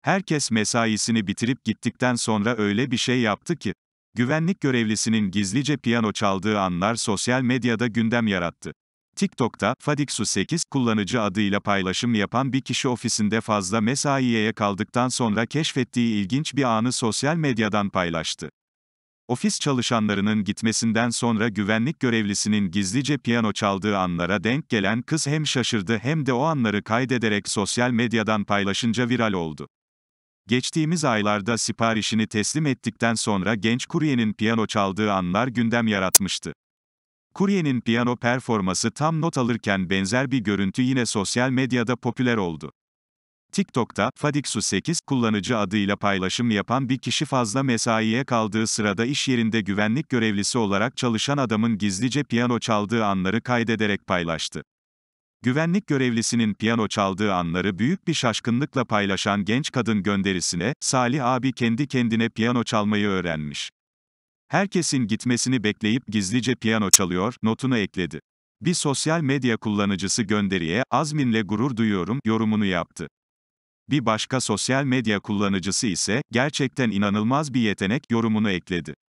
Herkes mesaisini bitirip gittikten sonra öyle bir şey yaptı ki. Güvenlik görevlisinin gizlice piyano çaldığı anlar sosyal medyada gündem yarattı. TikTok'ta, Fadiksu8 kullanıcı adıyla paylaşım yapan bir kişi ofisinde fazla mesaiye kaldıktan sonra keşfettiği ilginç bir anı sosyal medyadan paylaştı. Ofis çalışanlarının gitmesinden sonra güvenlik görevlisinin gizlice piyano çaldığı anlara denk gelen kız hem şaşırdı hem de o anları kaydederek sosyal medyadan paylaşınca viral oldu. Geçtiğimiz aylarda siparişini teslim ettikten sonra genç kuryenin piyano çaldığı anlar gündem yaratmıştı. Kuryenin piyano performansı tam not alırken benzer bir görüntü yine sosyal medyada popüler oldu. TikTok'ta, Fadiksu8 kullanıcı adıyla paylaşım yapan bir kişi fazla mesaiye kaldığı sırada iş yerinde güvenlik görevlisi olarak çalışan adamın gizlice piyano çaldığı anları kaydederek paylaştı. Güvenlik görevlisinin piyano çaldığı anları büyük bir şaşkınlıkla paylaşan genç kadın gönderisine, "Salih abi kendi kendine piyano çalmayı öğrenmiş. Herkesin gitmesini bekleyip gizlice piyano çalıyor" notunu ekledi. Bir sosyal medya kullanıcısı gönderiye, "Azminle gurur duyuyorum" yorumunu yaptı. Bir başka sosyal medya kullanıcısı ise, "Gerçekten inanılmaz bir yetenek" yorumunu ekledi.